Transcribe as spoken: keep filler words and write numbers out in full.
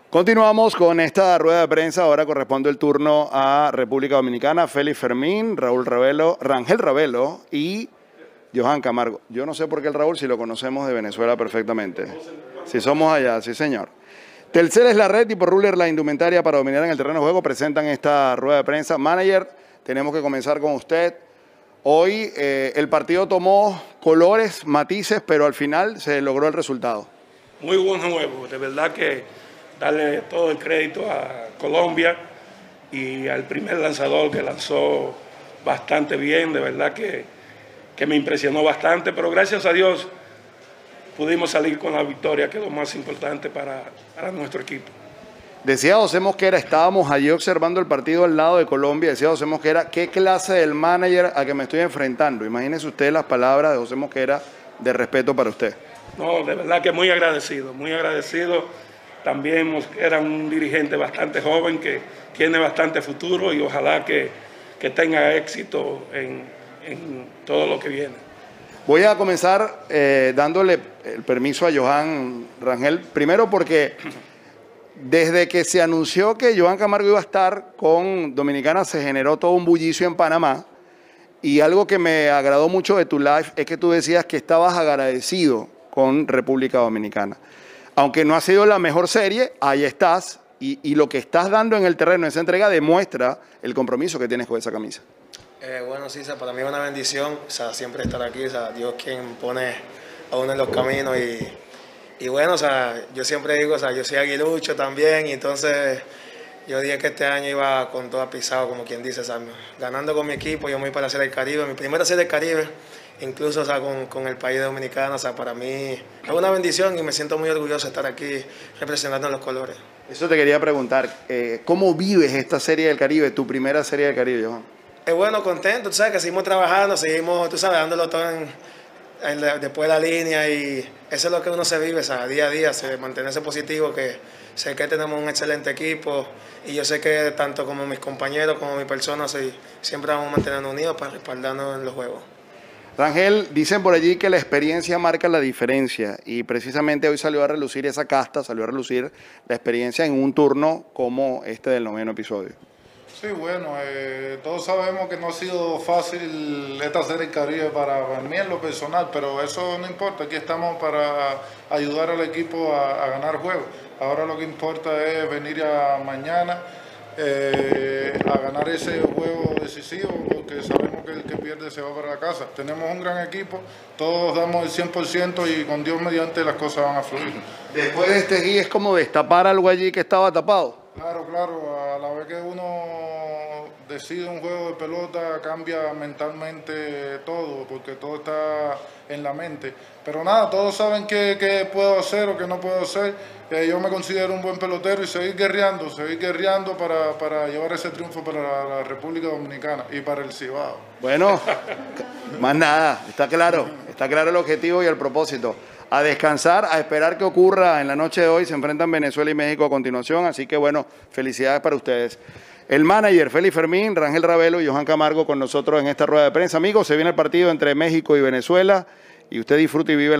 Continuamos con esta rueda de prensa. Ahora corresponde el turno a República Dominicana. Félix Fermín, Raúl Ravelo, Rangel Ravelo y Johan Camargo. Yo no sé por qué el Raúl, si lo conocemos de Venezuela perfectamente. Si somos allá, sí señor. Telcel es la red y por Ruler la indumentaria para dominar en el terreno de juego. Presentan esta rueda de prensa. Manager, tenemos que comenzar con usted. Hoy eh, el partido tomó colores, matices, pero al final se logró el resultado. Muy buen juego, de verdad que darle todo el crédito a Colombia y al primer lanzador que lanzó bastante bien, de verdad que, que me impresionó bastante, pero gracias a Dios pudimos salir con la victoria, que es lo más importante para, para nuestro equipo. Decía José Mosquera, estábamos allí observando el partido al lado de Colombia, decía José Mosquera, ¿qué clase del manager a que me estoy enfrentando? Imagínese usted las palabras de José Mosquera de respeto para usted. No, de verdad que muy agradecido, muy agradecido. También Mosquera, un dirigente bastante joven que tiene bastante futuro y ojalá que, que tenga éxito en, en todo lo que viene. Voy a comenzar eh, dándole el permiso a Johan Rangel, primero porque desde que se anunció que Johan Camargo iba a estar con Dominicana se generó todo un bullicio en Panamá, y algo que me agradó mucho de tu live es que tú decías que estabas agradecido con República Dominicana. Aunque no ha sido la mejor serie, ahí estás, y, y lo que estás dando en el terreno, esa entrega, demuestra el compromiso que tienes con esa camisa. Eh, bueno, sí, o sea, para mí es una bendición, o sea, siempre estar aquí, o sea, Dios quien pone a uno en los caminos, y, y bueno, o sea, yo siempre digo, o sea, yo soy aguilucho también, y entonces yo dije que este año iba con todo pisado, como quien dice, o sea, ganando con mi equipo, yo me voy para la Serie del Caribe, mi primera Serie del Caribe, incluso, o sea, con, con el país dominicano, o sea, para mí es una bendición y me siento muy orgulloso de estar aquí representando los colores. Eso te quería preguntar, eh, ¿cómo vives esta Serie del Caribe, tu primera Serie del Caribe, Johan? Es bueno, contento, tú sabes que seguimos trabajando, seguimos, tú sabes, dándolo todo en, en, después de la línea, y eso es lo que uno se vive, o sea, día a día, se, mantenerse positivo, que sé que tenemos un excelente equipo y yo sé que tanto como mis compañeros como mi persona, sí, siempre vamos a mantenernos unidos para respaldarnos en los juegos. Rangel, dicen por allí que la experiencia marca la diferencia y precisamente hoy salió a relucir esa casta, salió a relucir la experiencia en un turno como este del noveno episodio. Sí, bueno, eh, todos sabemos que no ha sido fácil esta Serie del Caribe para, para mí en lo personal, pero eso no importa, aquí estamos para ayudar al equipo a, a ganar juegos. Ahora lo que importa es venir a mañana eh, a ganar ese juego decisivo, porque sabemos que el que pierde se va para la casa. Tenemos un gran equipo, todos damos el cien por ciento y con Dios mediante las cosas van a fluir. Después de este guía es como destapar algo allí que estaba tapado. Claro, claro, a la vez que uno decide un juego de pelota cambia mentalmente todo, porque todo está en la mente. Pero nada, todos saben qué, qué puedo hacer o qué no puedo hacer. Eh, yo me considero un buen pelotero y seguir guerreando, seguir guerreando para, para llevar ese triunfo para la, la República Dominicana y para el Cibao. Bueno, más nada, está claro, está claro el objetivo y el propósito. A descansar, a esperar que ocurra en la noche de hoy. Se enfrentan Venezuela y México a continuación, así que bueno, felicidades para ustedes. El manager Félix Fermín, Rangel Ravelo y Johan Camargo con nosotros en esta rueda de prensa. Amigos, se viene el partido entre México y Venezuela y usted disfruta y vive